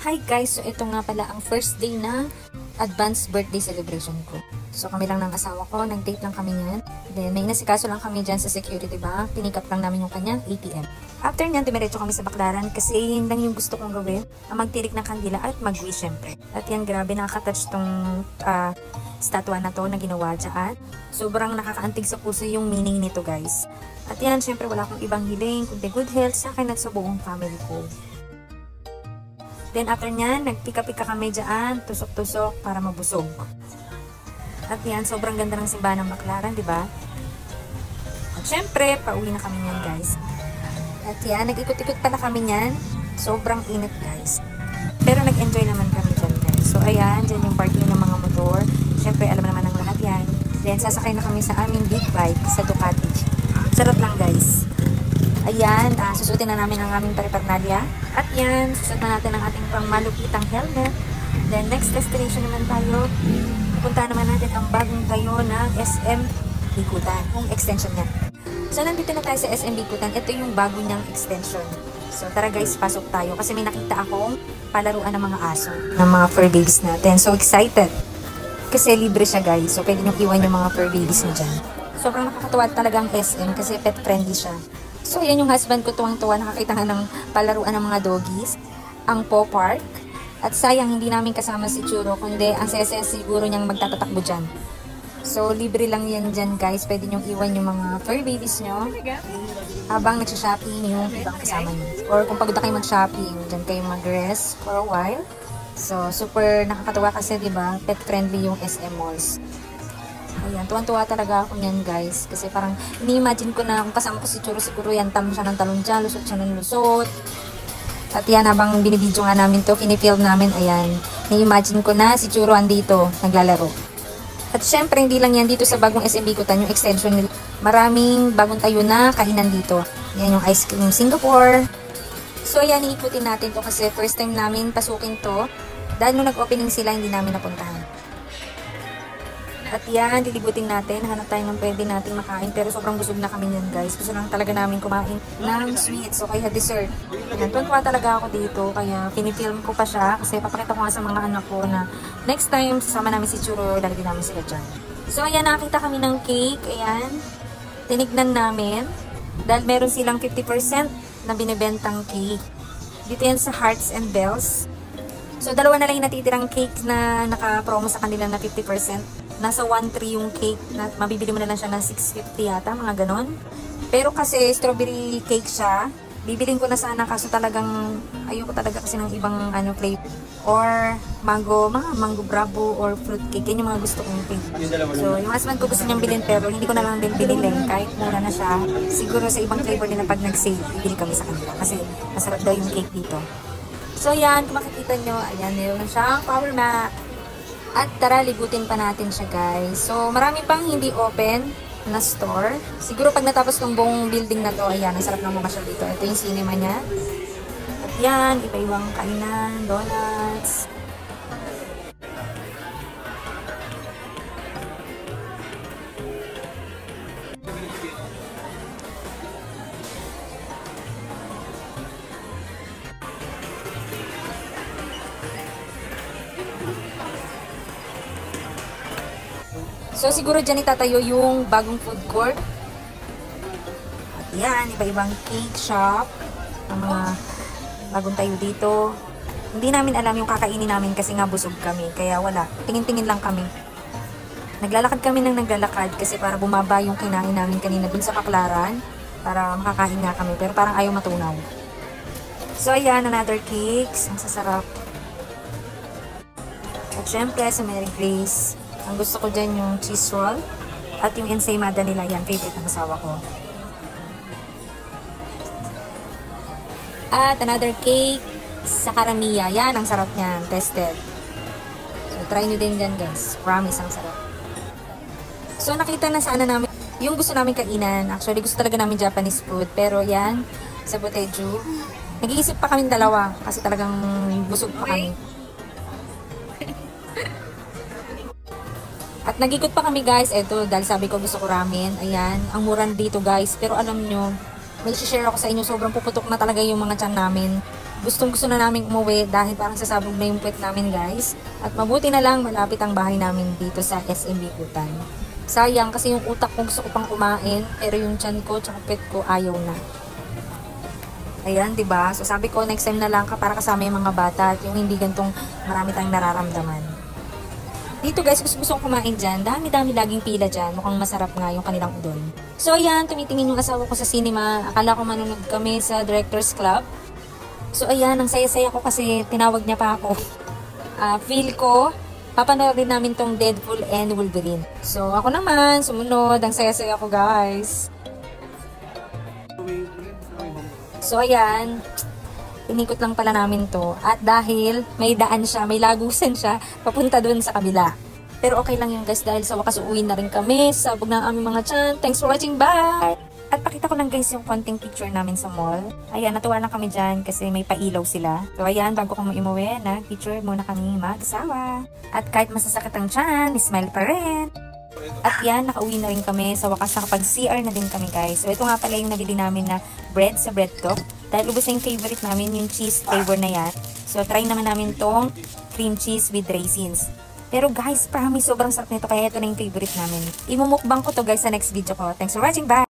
Hi guys! So ito nga pala ang first day na advanced birthday celebration ko. So kami lang ng asawa ko, nag-date lang kami niyan. Then may inasikaso lang kami dyan sa security ba, pinikap lang namin yung kanyang ATM. After nyan, dumiretso kami sa Baclaran kasi yun lang yung gusto kong gawin, ang magtirik ng kandila at mag-wish syempre. At yan, grabe, nakaka-touch tong statwa na to na ginawa dyan. Sobrang nakakaantig sa puso yung meaning nito guys. At yan, syempre wala akong ibang hiling, kundi good health sa akin at sa buong family ko. Then after nyan, nagpika-pika kami dyan, tusok-tusok para mabusog. At yan, sobrang ganda ng simbahan ng Baclaran, di ba? At syempre, pauwi na kami nyan guys. At yan, nag-ikot-ikot pa na kami nyan. Sobrang init guys. Pero nag-enjoy naman kami dyan guys. So ayan, dyan yung parking ng mga motor. Syempre, alam naman ng lahat yan. Then sasakay na kami sa aming big bike sa Ducati. Sarap lang guys. Ayan, susutin na namin ang aming paripernalya. At yan, susut na natin ang ating pangmalupitang helmet. Then next destination naman tayo. Punta naman natin ang bagong tayo ng SM Bikutan, yung extension niya. So nandito na tayo sa SM Bikutan. Ito yung bago niyang extension. So tara guys, pasok tayo. Kasi may nakita akong palaruan ng mga aso, ng mga fur babies natin. So excited. Kasi libre siya guys. So pwede nyo iwan yung mga fur babies na dyan. Sobrang nakakatuwa talagang SM kasi pet friendly siya. So, yan yung husband ko, tuwang-tuwa, nakakita nga ng palaruan ng mga doggies, ang Paw Park. At sayang, hindi namin kasama si Churo, kundi ang sese siguro niyang magtatatakbo dyan. So, libre lang yan dyan, guys. Pwede niyong iwan yung mga fur babies nyo habang nagsha-shopping yung ibang kasama nyo. Or kung pagod na kayo mag-shopping, dyan kayo mag-rest for a while. So, super nakakatawa kasi, diba, pet-friendly yung SM malls. Ayan, tuwan-tuwa talaga ako niyan guys. Kasi parang, ini-imagine ko na kung kasama ko si Churo, siguro yan, talon siya ng talon dyan, lusot siya ng lusot. At yan, habang binibidyo nga namin to, kinifilm namin, ayan, ni-imagine ko na si Churo andito, naglalaro. At syempre, hindi lang yan dito sa bagong SM Bikutan, yung extension nila. Maraming bagong tayo na kainan dito. Yan yung Ice Cream Singapore. So ayan, iikutin natin to kasi first time namin pasukin to. Dahil nung nag-opening sila, hindi namin napuntahan. At yan, dilibutin natin. Hanap tayo ng pwede nating makain. Pero sobrang busog na kami yan guys. Gusto lang talaga namin kumain ng sweets o kaya dessert. Ayan, tuwan-tuwa talaga ako dito. Kaya pinifilm ko pa siya. Kasi papakita ko nga sa mga anak ko na next time sasama namin si Churo, lalagyan namin sila dyan. So ayan, nakita kami ng cake. Ayan, tinignan namin. Dahil meron silang 50% na binibentang cake. Dito yan sa Hearts and Bells. So dalawa na lang yung natitirang cake na naka-promo sa kanila na 50%. Nasa 1.3 yung cake, na mabibili mo na lang siya ng 6.50 yata, mga ganon. Pero kasi strawberry cake siya, bibilin ko na sana kaso talagang ayoko talaga kasi ng ibang flavor. Or mga mango bravo or fruit cake, yan yung mga gusto kong cake. So yung husband ko gusto niyang bilhin pero hindi ko na lang din bilhin kahit mura na siya. Siguro sa ibang flavor din na pag nag-sale, bibili kami sa kanila kasi masarap daw yung cake dito. So yan, kung makikita nyo, ayan, meron siyang power mat. At tara, libutin pa natin siya guys. So, marami pang hindi open na store. Siguro pag natapos ng buong building na to, ayan, ang sarap na mamasyal dito. Ito yung cinema niya. At yan, iba-ibang kainan, donuts. So, siguro dyan itatayo yung bagong food court. At yan, iba-ibang cake shop. Ang mga bagong tayo dito. Hindi namin alam yung kakainin namin kasi nga busog kami. Kaya wala. Tingin-tingin lang kami. Naglalakad kami ng naglalakad kasi para bumaba yung kinain namin kanina dun sa Baclaran. Para makakain nga kami. Pero parang ayaw matunaw. So, ayan, another cakes. Ang sasarap. At syempre, sa Mary Grace. Ang gusto ko dyan yung cheese roll at yung ensaymada nila. Yan, favorite ng asawa ko. At another cake sa Karamiya. Yan, ang sarap niyan. Tested. So, try nyo din dyan guys. Promise, ang sarap. So, nakita na sana namin yung gusto namin kainan. Actually, gusto talaga namin Japanese food. Pero yan, sa Boteju. Nag-iisip pa kami dalawa kasi talagang busog pa kami. At nag-ikot pa kami guys, eto dahil sabi ko gusto ko ramen, ayan, ang mura dito guys, pero alam nyo, may share ako sa inyo, sobrang puputok na talaga yung mga tiyan namin. Gustong-gusto na namin umuwi dahil parang sasabog na yung puwet namin guys. At mabuti na lang malapit ang bahay namin dito sa SM Bikutan. Sayang kasi yung utak ko gusto ko pang kumain, pero yung tiyan ko tsaka puwet ko ayaw na. Ayan, diba? So sabi ko next time na lang para kasama yung mga bata at yung hindi gantong marami tayong nararamdaman. Dito guys, gusto kong kumain dyan. Dami-dami laging pila dyan. Mukhang masarap nga yung kanilang udon. So ayan, tumitingin yung asawa ko sa cinema. Akala ko manunod kami sa Directors Club. So ayan, ang saya-saya ko kasi tinawag niya pa ako. Feel ko, papanoodin namin tong Deadpool and Wolverine. So ako naman, sumunod. Ang saya-saya ko guys. So ayan, inikot lang pala namin to. At dahil may daan siya, may lagusan siya, papunta dun sa kabila. Pero okay lang yun guys dahil sa wakas uuwi na rin kami. Sabog na aming mga tiyan. Thanks for watching. Bye! At pakita ko lang guys yung konting picture namin sa mall. Ayan, natuwa lang kami dyan kasi may pailaw sila. So ayan, bago kami umuwi, nag-picture muna kami mag-asawa. At kahit masasakit ang tiyan, smile pa rin. At yan, nakauwi na rin kami. Sa wakas nakapag-CR na din kami guys. So ito nga pala yung nabili namin na bread sa bread talk. Dahil ubos na yung favorite namin, yung cheese flavor na yan. So try naman namin tong cream cheese with raisins. Pero guys, promise sobrang sarap nito kaya ito na yung favorite namin. Imumukbang ko to guys sa next video ko. Thanks for watching, bye!